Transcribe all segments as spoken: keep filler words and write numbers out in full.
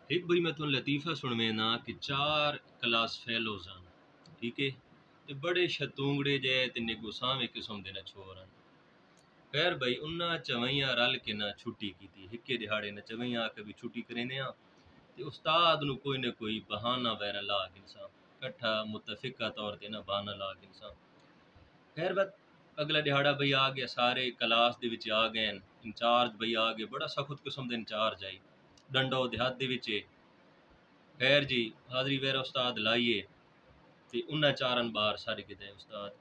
एक भाई मैं तुम लतीफ़ा सुनवे ना कि चार क्लास फेलोज हैं। ठीक है। ते बड़े शतूंगड़े जे ते निगुसावे किस्म दे न छोर हैं। खैर भाई उन्ना चवैया रल के ना छुट्टी की थी हिके दिहाड़े न चवैया आके भी छुट्टी करेंदे आ ते उस्ताद नु कोई न कोई बहाना वैरा ला के इंसान कट्ठा मुतफिका तौर ते ना बहाना ला के इंसान खैर बात अगला दिहाड़ा भाई आ गया सारे क्लास दे विच आ गए इंचार्ज भाई आ गए बड़ा सख्त किस्म दे इंचार्ज आई डंडो देहात दे विच खैर जी हाज़री वेरा उस्ताद लाइए ते उन्ना चारन बार सारे किते उस्ताद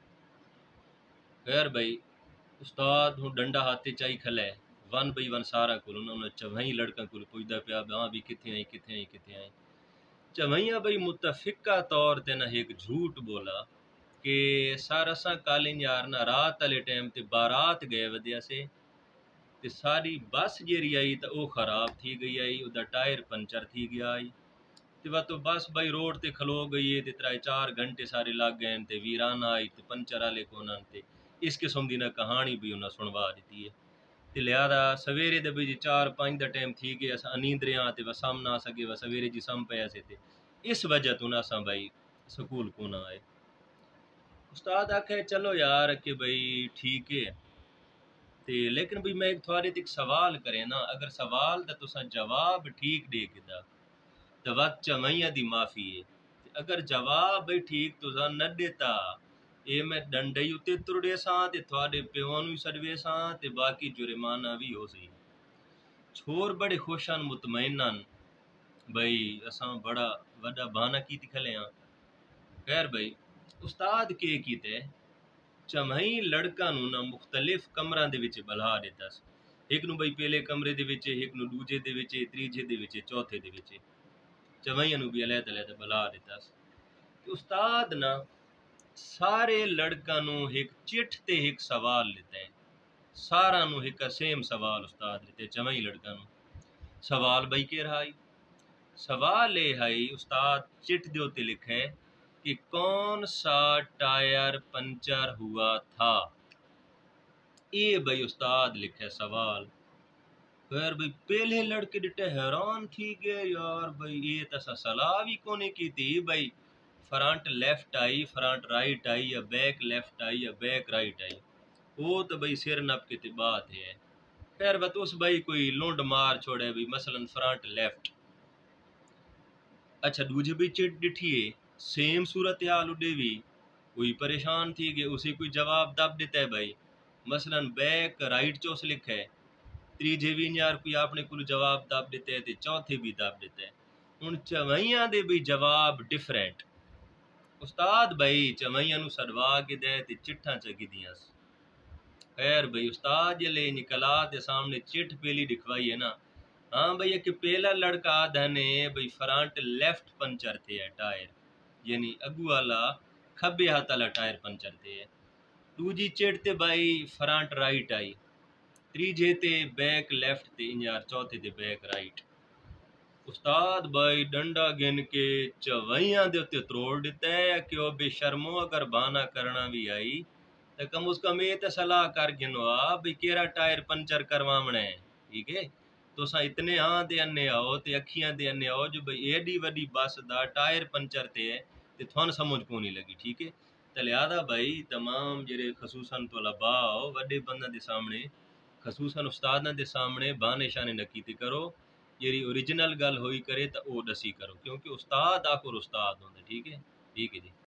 खैर भाई उस्ताद हूँ डंडा हाथे चाई खले वन बई वन सारा को उन्होंने चवई लड़का को पुछदा पिया हाँ भी किथे आई किथे आई किथे आई चवैया भाई मुतफिका तौर ते ना एक झूठ बोला कि सर असा कालिन यार ना रात वाले टाइम ते बारात गए वधिया से ते सारी बस जेरी आई तो वो खराब थी गई आई उदा टायर पंचर थी गया आई ते वह तो बस भाई रोड ते खलो गई है ते त्रै चार घंटे सारे लग गए ते वीराना आई ते पंचर आले कोना ते इस किस्म दी ना कहानी भी उन्हें सुनवा दी है ते लिहाजा सवेरे दे भी चार पाँच दा टाइम थी गए अस अनींद्रे आ ते वह सम ना सके वह सवेरे जी सम पे से ते इस वजह तो ना असा भाई स्कूल को ना आए उस्ताद आखे चलो यार कि भाई ठीक है ते लेकिन भाई मैं एक थोड़े तक सवाल करे ना अगर सवाल दा तुसा जवाब ठीक दे के दा तो वत चवैया दी माफ़ी है ते अगर जवाब भाई ठीक तुसा न देता ये मैं डंडे उत्ते तुरड़े सा ते थोड़े प्यो नू सड़वे सा ते बाकी जुर्माना भी हो सही छोर बड़े खुशन मुतमैनन भाई असा बड़ा वड्डा बहाना की खले हाँ खैर भाई उस्ताद के कीते चमई लड़का नू ना मुख्तलिफ कमरा दे विच बला देता एक नू भाई पहले कमरे दे विच एक नू दूजे दे विच तीजे दे विच चौथे दे विच चवैया नू भी अलग अलग बला देता उस्ताद ना सारे लड़का नू एक चिट ते एक सवाल लेता है सारा नू एक सेम सवाल उस्ताद लेते चवई लड़का नू सवाल भाई के रहा सवाल ये है उस्ताद चिट दे उत्ते लिखे कि कौन सा टायर पंचर हुआ था ये भाई उस्ताद लिखे सवाल खैर भाई पहले लड़के डिटे हैरान थी गए यार भाई ये तसा सलाह भी कोने की थी भाई front left eye front right eye या बैक लेफ्ट आई या बैक राइट आई वो तो भाई सिर नप के बात है खैर बत उस भाई कोई लुंड मार छोड़े भाई मसलन फ्रंट लेफ्ट अच्छा दूजे भी चिट डिठिए सेम सूरत हाल उडे भी कोई परेशान थी गए उसे कोई जवाब दब देता है भाई मसलन बैक राइट चौस लिखा है त्रीजे भी यार कोई आपने कुल जवाब दब देते हैं चौथे भी दब देते हैं हूँ चवैया दे भी जवाब डिफरेंट उस्ताद भाई चवैया नू सड़वा के दे ते चिट्ठा चकी दियां खैर भाई उस्ताद जले निकला ते सामने चिट पहली दिखवाई है ना हाँ भैया कि पहला लड़का धने भाई फ्रंट लेफ्ट पंचर थे है टायर यानी अगू वाला खब्बे हाथ वाला टायर पंचर थे है दूजी चिट ते भाई फ्रंट राइट आई त्रीजे ते बैक लेफ्ट ते यार चौथे ते बैक राइट उस्ताद भाई डंडा गिन के चवैया दे उत्ते त्रोड़ दिता है कि ओ बेशर्मो अगर बहाना करना भी आई तो कम उस कम ये तो सलाह कर गिनवा भाई केरा टायर पंचर करवावना है ठीक है तो सा इतने हाँ दे अन्ने आओ ते अखियां दे अन्ने आओ जो भाई एडी वडी बस दा टायर पंचर ते है ते थोन समझ को नहीं लगी ठीक है तो लिहाजा भाई तमाम जेरे खसूसन तलबा हो वड्डे बंदा दे सामने खसूसन उस्तादा दे सामने बहाने शाने न कीती करो जेरी ओरिजिनल गल होई करे तो वो दसी करो क्योंकि उस्ताद आखिर उस्ताद होंदे ठीक है ठीक है जी।